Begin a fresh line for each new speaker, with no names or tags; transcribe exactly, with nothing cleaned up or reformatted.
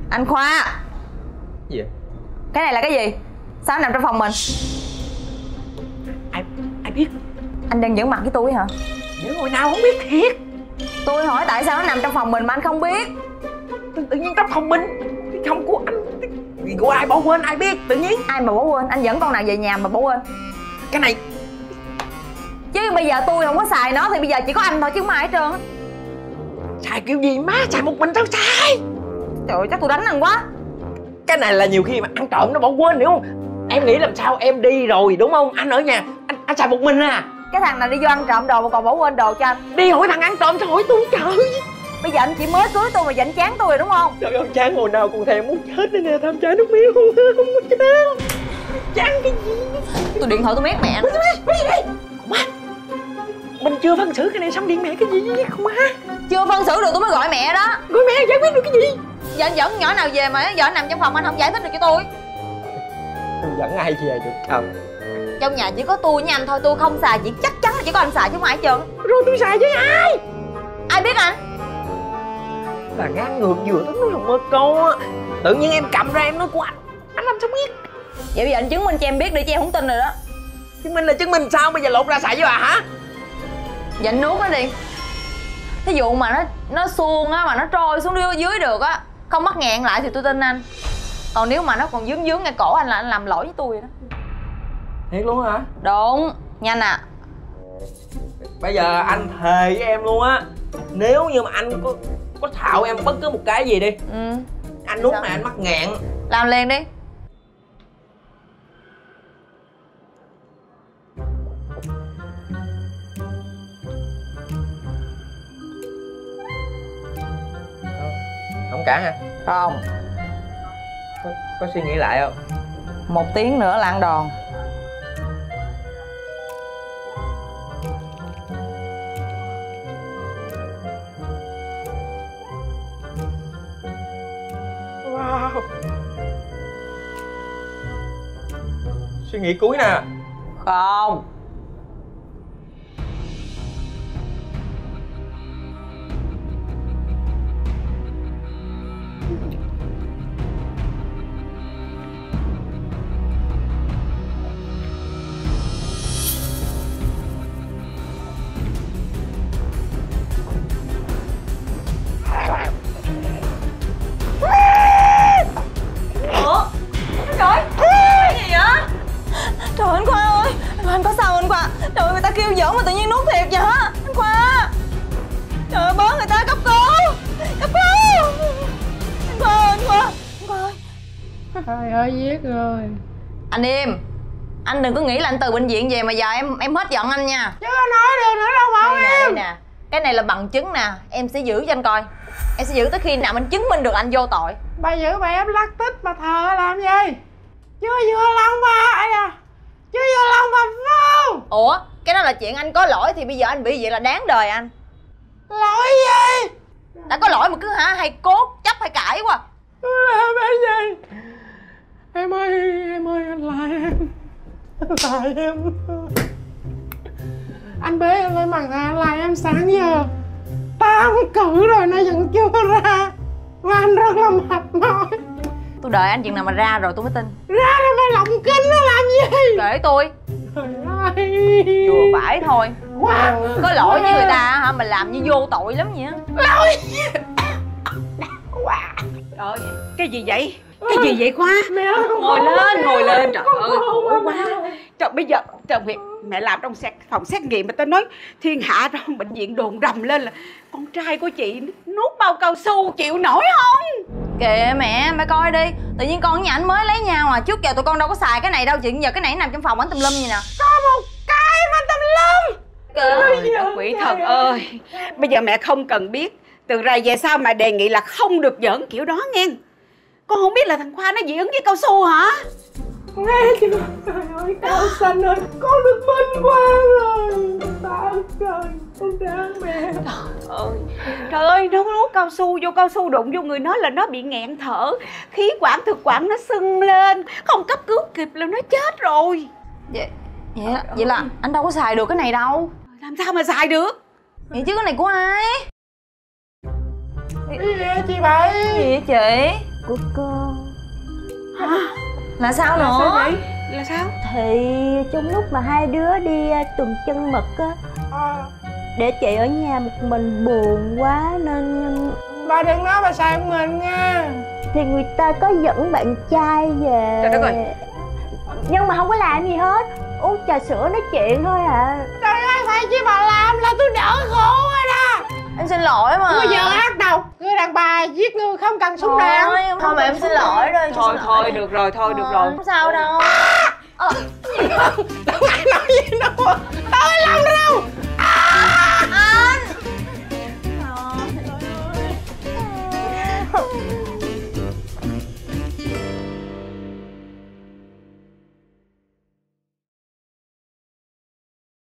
Anh Khoa.
Gì vậy?
Cái này là cái gì? Sao nó nằm trong phòng mình?
Ai ai biết?
Anh đang giỡn mặt với tôi hả?
Giỡn hồi nào không biết thiệt.
Tôi hỏi tại sao nó nằm trong phòng mình mà anh không biết?
Tự, tự nhiên trong phòng mình. Cái phòng của anh của ai bỏ quên ai biết tự nhiên.
Ai mà bỏ quên? Anh dẫn con nào về nhà mà bỏ quên?
Cái này.
Chứ bây giờ tôi không có xài nó thì bây giờ chỉ có anh thôi chứ không ai hết trơn á.
Xài kiểu gì má, xài một mình sao xài?
Trời ơi chắc tôi đánh anh quá.
Cái này là nhiều khi mà ăn trộm nó bỏ quên hiểu không? Em nghĩ làm sao em đi rồi đúng không? Anh ở nhà, anh, anh xài một mình à?
Cái thằng này đi vô ăn trộm đồ mà còn bỏ quên đồ cho anh.
Đi hỏi thằng ăn trộm sao hỏi tôi trời.
Bây giờ anh chỉ mới cưới tôi mà giận chán tôi rồi đúng không?
Trời ơi chán hồi nào cũng thèm muốn chết đây nè, tham chán nước miếng không, không có chán. Chán cái gì?
Tôi điện thoại tôi mét mẹ nó.
Cái gì đây? Má, mình chưa phân xử cái này xong điện mẹ cái gì không má?
Chưa phân xử được tôi mới gọi mẹ đó.
Gọi mẹ giải quyết được cái gì?
Giờ anh dẫn nhỏ nào về mà giờ nằm trong phòng anh không giải thích được cho tôi.
Tôi dẫn ai về được không?
Trong nhà chỉ có tôi với anh thôi, tôi không xài, chỉ chắc chắn là chỉ có anh xài chứ không ai hết trơn.
Rồi tôi xài với ai?
Ai biết anh?
Là ngang ngược vừa tới nói không mơ câu á. Tự nhiên em cầm ra em nói của anh. Anh làm sao biết?
Vậy bây giờ anh chứng minh cho em biết đi chứ em không tin rồi đó.
Chứng minh là chứng minh sao bây giờ lột ra xài với bà hả?
Vậy anh nuốt nó đi. Thí dụ mà nó nó suông á mà nó trôi xuống dưới, dưới được á, không mắc nghẹn lại thì tôi tin anh. Còn nếu mà nó còn dướng dướng ngay cổ anh là anh làm lỗi với tôi rồi đó.
Thiệt luôn hả?
Đúng, nhanh à.
Bây giờ anh thề với em luôn á, nếu như mà anh có có thạo em bất cứ một cái gì đi,
Ừ.
anh nuốt
Sao?
này anh mắc nghẹn.
Làm liền đi.
Không cả hả?
Không.
Có, có suy nghĩ lại không?
Một tiếng nữa là ăn đòn.
Wow. Suy nghĩ cuối nè.
Không. Ủa? Trời cái gì vậy? Trời anh Khoa ơi, anh Khoa anh có sao anh Khoa? Trời ơi, người ta kêu giỡn mà tự nhiên nuốt thiệt vậy hả? Anh Khoa. Trời ơi, bớ người ta cấp cứu. Cấp cứu. Anh Khoa ơi, anh Khoa. Anh Khoa ơi.
Trời ơi giết rồi.
Anh im. Anh đừng có nghĩ là anh từ bệnh viện về mà giờ em em hết giận anh nha.
Chứ nói được nữa đâu bảo
Đây nè, đây
em.
nè. Cái này là bằng chứng nè, em sẽ giữ cho anh coi. Em sẽ giữ tới khi nào anh chứng minh được anh vô tội.
Bà giữ bà em lắc tích bà thờ làm gì? Chưa vừa lòng bà à? Chưa vừa lòng bà không?
Ủa, cái đó là chuyện anh có lỗi thì bây giờ anh bị vậy là đáng đời anh.
Lỗi gì?
Đã có lỗi mà cứ hả hay cốt chấp hay cãi quá.
Làm cái gì? Em ơi, em ơi, anh lại em. Anh lại em. Anh bế em lên bằng anh lại em sáng giờ. Tám cử rồi nó vẫn chưa ra. Mà anh rất là mệt mỏi.
Tôi đợi anh chuyện nào mà ra rồi tôi mới tin.
Ra rồi mày lộng kinh nó làm gì?
Kể tôi.
Trời ơi.
Vừa phải thôi.
Wow.
Có lỗi với người ta hả mà làm như vô tội lắm vậy á.
Lỗi.
Trời ơi, cái gì vậy? Cái gì vậy Khoa?
Mẹ ơi,
Ngồi lên, ngồi lên. Trời ơi, khổ quá. Trời, bây giờ, trời, mẹ, mẹ làm trong xét, phòng xét nghiệm mà tao nói thiên hạ trong bệnh viện đồn rầm lên là con trai của chị nuốt bao cao su chịu nổi không?
Kìa mẹ, mẹ coi đi. Tự nhiên con với nhà anh mới lấy nhau à. Trước giờ tụi con đâu có xài cái này đâu. Chuyện giờ cái này nằm trong phòng anh tùm lum gì nè.
có một cái mà tùm lum.
Trời đất quỷ thần ơi. Bây giờ mẹ không cần biết. Từ ra về sau mà đề nghị là không được giỡn kiểu đó nghe. Con không biết là thằng Khoa nó dị ứng với cao su hả?
Nghe chưa? Trời ơi, Cao Xanh ơi, con được minh qua rồi. Tạ ơn trời, con đáng mẹ.
Trời ơi, trời ơi, nó nuốt cao su vô, cao su đụng vô người nó là nó bị nghẹn thở. Khí quản thực quản nó sưng lên. Không cấp cứu kịp là nó chết rồi.
Vậy, vậy, vậy là anh đâu có xài được cái này đâu.
Làm sao mà xài được?
Vậy chứ cái này của ai?
Cái gì vậy chị Bảy?
Gì vậy chị? của con.
Hả?
Là sao
Là
nữa?
sao vậy? Là sao?
Thì trong lúc mà hai đứa đi à, tuần trăng mật á,
À,
để chị ở nhà một mình buồn quá nên
bà đừng nói bà xài mình nha.
thì người ta có dẫn bạn trai về.
Trời đất ơi.
Nhưng mà không có làm gì hết, uống trà sữa nói chuyện thôi à.
Trời ơi, phải chứ bà làm là tôi đỡ khổ rồi đó.
Em xin lỗi mà.
Bây giờ ác đâu, người đàn bà giết người không cần súng đạn.
Thôi, thôi mà em xin lỗi rồi.
Thôi thôi được rồi, thôi được rồi.
Không sao đâu.
Đâu ai nói gì đâu.